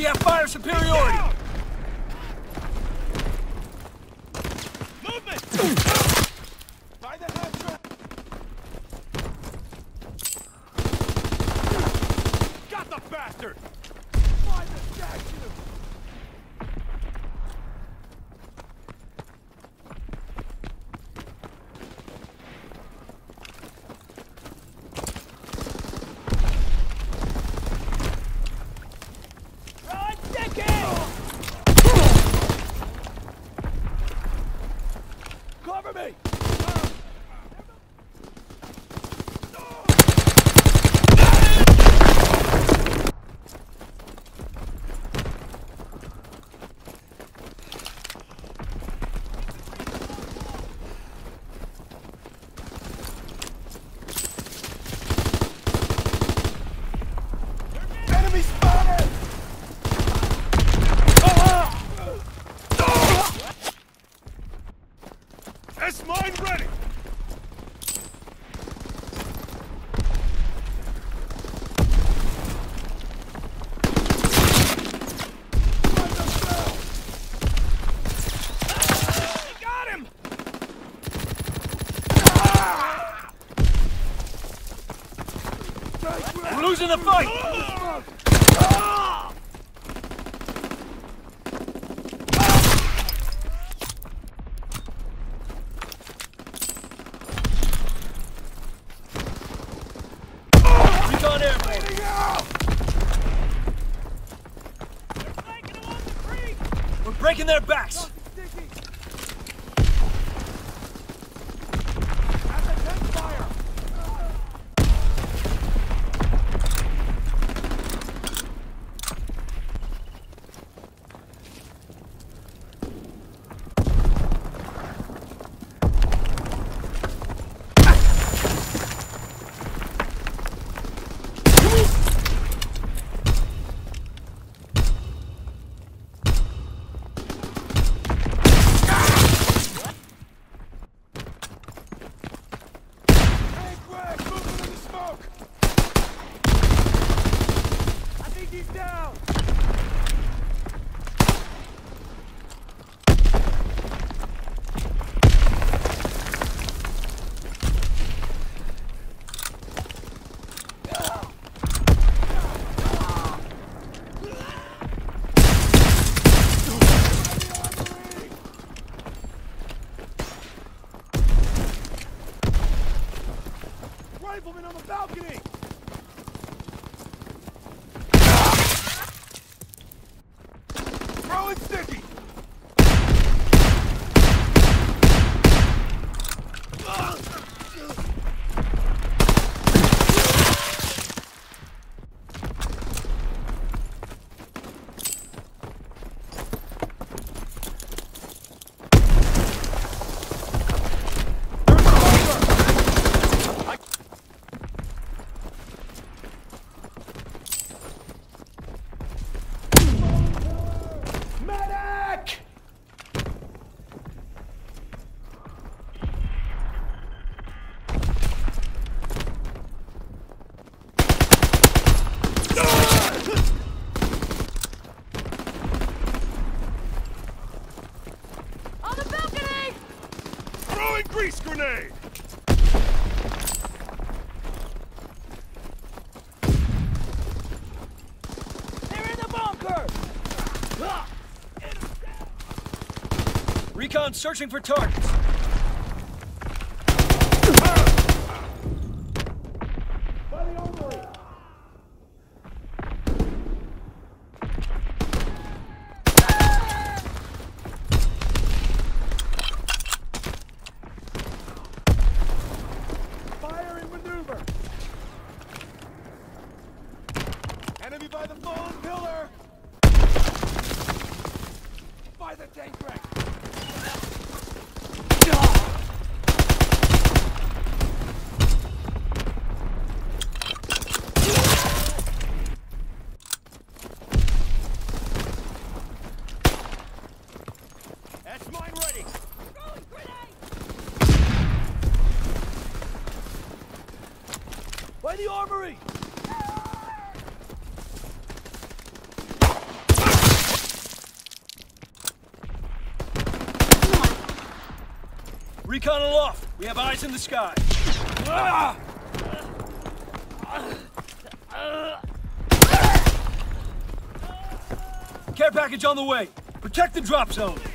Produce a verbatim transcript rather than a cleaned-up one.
We have fire superiority! Movement! By the head trap! Got the bastard! By the statue! Cover me! Enemy spotted! S mine ready! Got him! We're losing the fight! Recon airborne! They're flanking along the creek! We're breaking their backs! Sticky! That's a tank fire! He's down! Rifleman on the balcony! Throwing sticky! Grease grenade! They're in the bunker! Recon searching for targets. Enemy by the fallen pillar! By the tank wreck! That's mine ready! Throwing grenade! By the armory! Recon aloft. We have eyes in the sky. Ah! Care package on the way. Protect the drop zone.